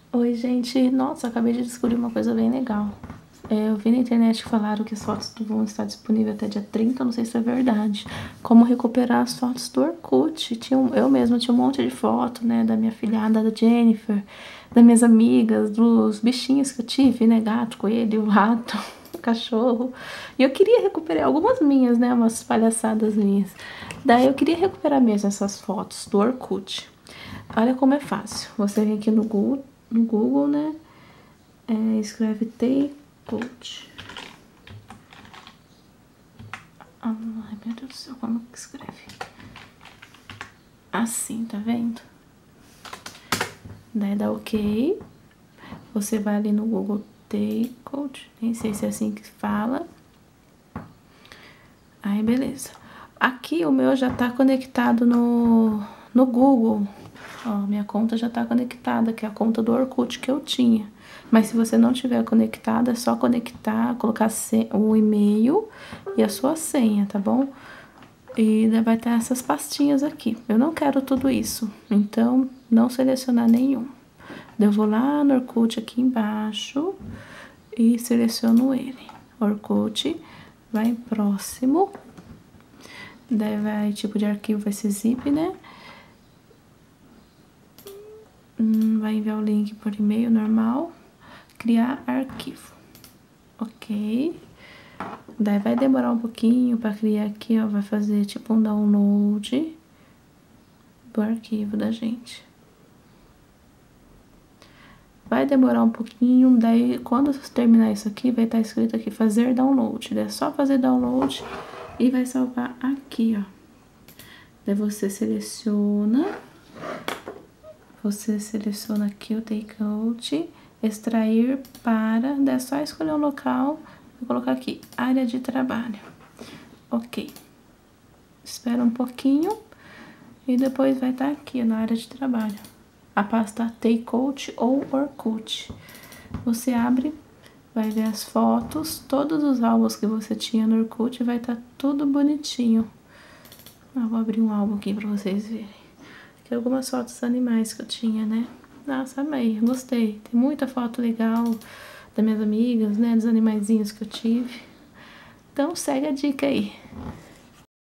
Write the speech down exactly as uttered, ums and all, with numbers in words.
Oi, gente. Nossa, acabei de descobrir uma coisa bem legal. É, eu vi na internet que falaram que as fotos vão estar disponíveis até dia trinta, eu não sei se é verdade. Como recuperar as fotos do Orkut. Tinha um- eu mesma tinha um monte de foto, né, da minha filhada, da Jennifer, das minhas amigas, dos bichinhos que eu tive, né, gato, coelho, rato, cachorro. E eu queria recuperar algumas minhas, né, umas palhaçadas minhas. Daí eu queria recuperar mesmo essas fotos do Orkut. Olha como é fácil. Você vem aqui no Google, no Google, né? É, escreve Takeout. Ai, meu Deus do céu, como que escreve? Assim, tá vendo? Daí dá OK. Você vai ali no Google Takeout. Nem sei se é assim que fala. Aí, beleza. Aqui o meu já tá conectado no, no Google. Ó, minha conta já tá conectada, que é a conta do Orkut que eu tinha. Mas se você não tiver conectada, é só conectar, colocar o e-mail e a sua senha, tá bom? E vai ter essas pastinhas aqui. Eu não quero tudo isso, então não selecionar nenhum. Eu vou lá no Orkut aqui embaixo e seleciono ele. Orkut, vai em próximo. Daí vai, tipo de arquivo vai ser zip, né? Hum, vai enviar o link por e-mail normal. Criar arquivo. Ok. Daí vai demorar um pouquinho para criar aqui, ó. Vai fazer tipo um download do arquivo da gente. Vai demorar um pouquinho, daí quando você terminar isso aqui, vai estar escrito aqui fazer download. É só fazer download e vai salvar aqui, ó. Daí você seleciona, você seleciona aqui o Takeout, extrair para, daí é só escolher um local, vou colocar aqui, área de trabalho. Ok. Espera um pouquinho e depois vai estar aqui na área de trabalho. A pasta Takeout ou Orkut. Você abre, vai ver as fotos, todos os álbuns que você tinha no Orkut, vai estar tudo bonitinho. Eu vou abrir um álbum aqui pra vocês verem. Aqui algumas fotos dos animais que eu tinha, né? Nossa, amei, gostei. Tem muita foto legal das minhas amigas, né? Dos animaizinhos que eu tive. Então segue a dica aí.